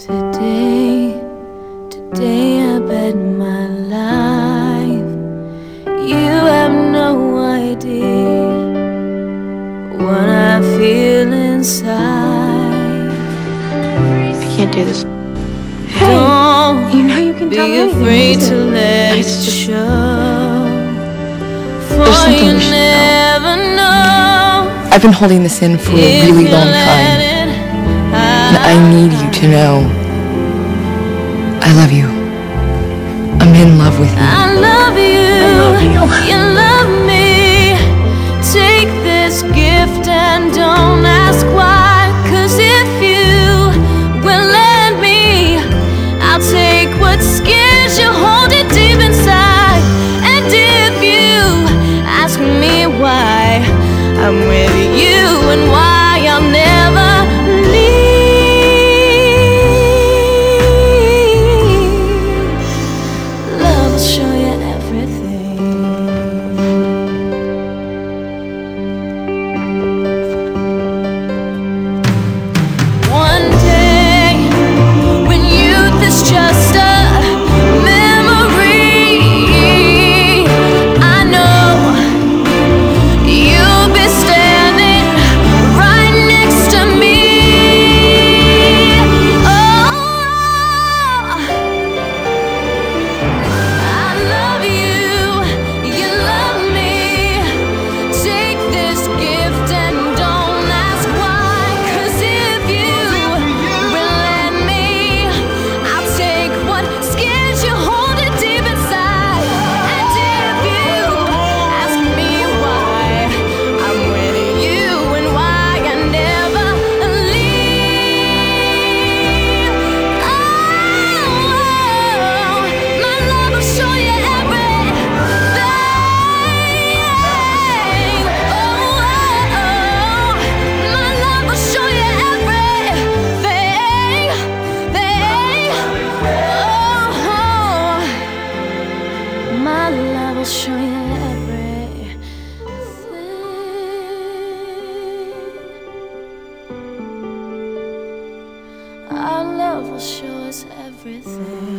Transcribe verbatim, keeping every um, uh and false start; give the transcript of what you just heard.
Today, today I bet my life. You have no idea what I feel inside. I can't do this. Hey, don't you know you can tell be afraid to let it show. For you never know. I've been holding this in for a really long time, and I need you to know I love you. I'm in love with you. I love you. I love you. You love me. Take this gift and don't ask why. 'Cause if you will let me, I'll take what scares you, hold it deep inside. And if you ask me why, I'm with you and why I'll never leave. Love will show you everything. One day, when youth is just a memory, I know you'll be standing right next to me. Oh, I love you, you love me. Take this gift and don't ask why. 'Cause if you will let me, I'll take what scares you, hold it deep inside. And if you ask me why, I'm with you and why I never leave. Oh, my love will show you everything. Oh, my love will show you everything. Oh, my love will show you everything. Our love will show us everything.